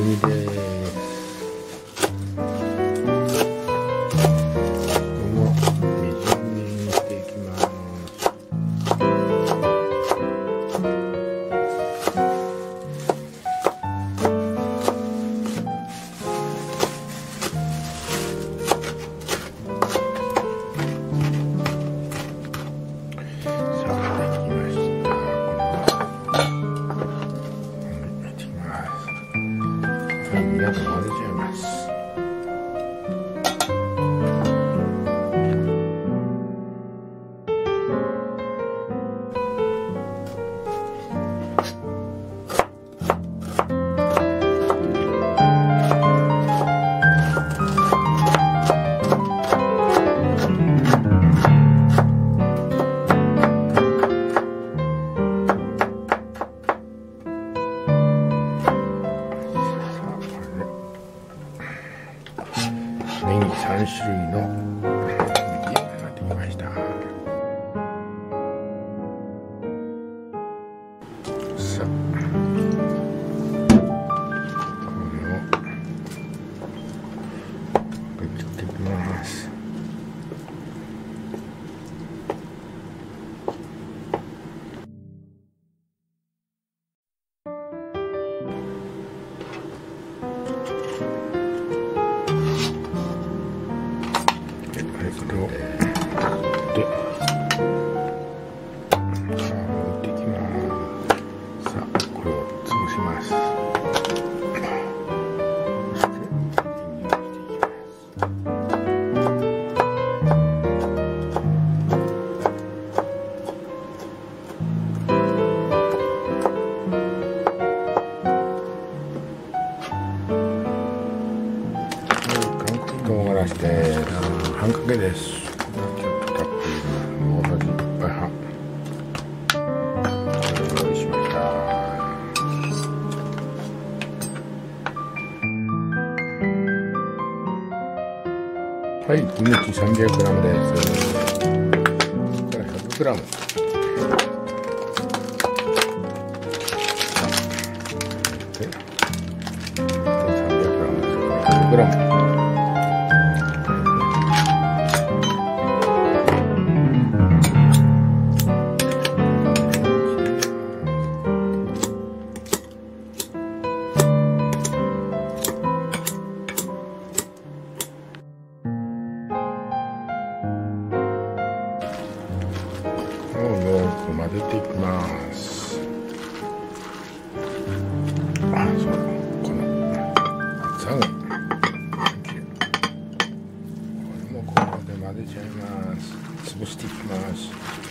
みです。皆さん混ぜちゃいます。ネギ3種類のネギができました。さあ、これを切っていきます。これをで持っていきます。さあ、これを潰します。そしてインしていきます。韓国唐辛子で半かけです。ちょっとたっぷり大さじ1杯半用意しました。はい、キムチ 300g です。それから 100g。100g。よく混ぜていきます。あ、そうだ。この厚揚げ。これもここで混ぜちゃいます。潰していきます。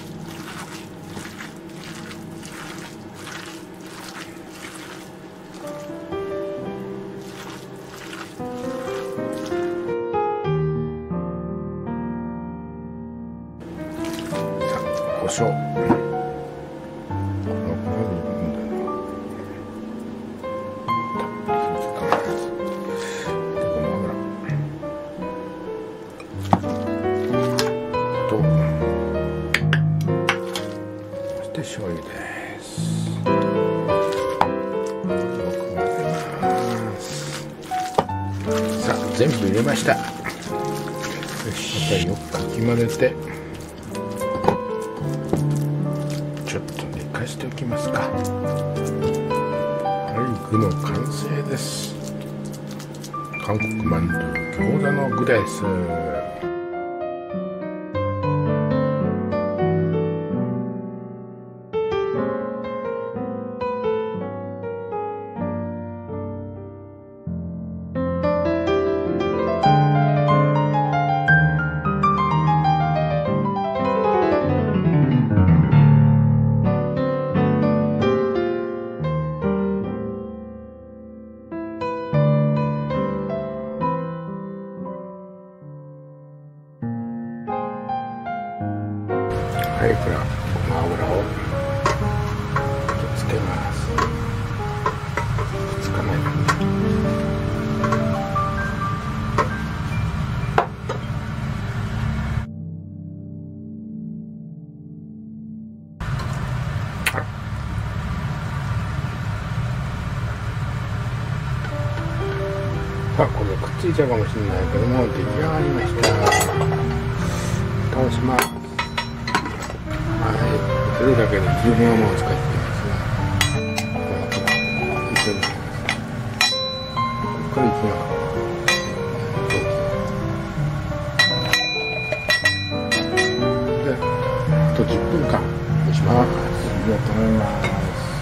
胡椒。そして醤油です。よく混ぜます。さあ、全部入れました。よし、またよくかき混ぜて。ちょっと寝かしておきますか。はい、具の完成です。韓国まんじゅう餃子の具です。 いちゃうかもしれないけども、出来上がりました。倒します。はい、それだけで十分甘を使っていますね。一緒にこれいきます。で、あと10分間蒸します。ありがとうございます。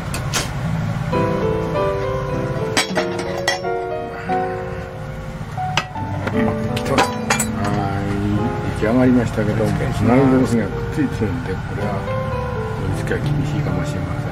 出来上がりましたけども、内臓がくっついてるんで、これは盛り付けは厳しいかもしれません。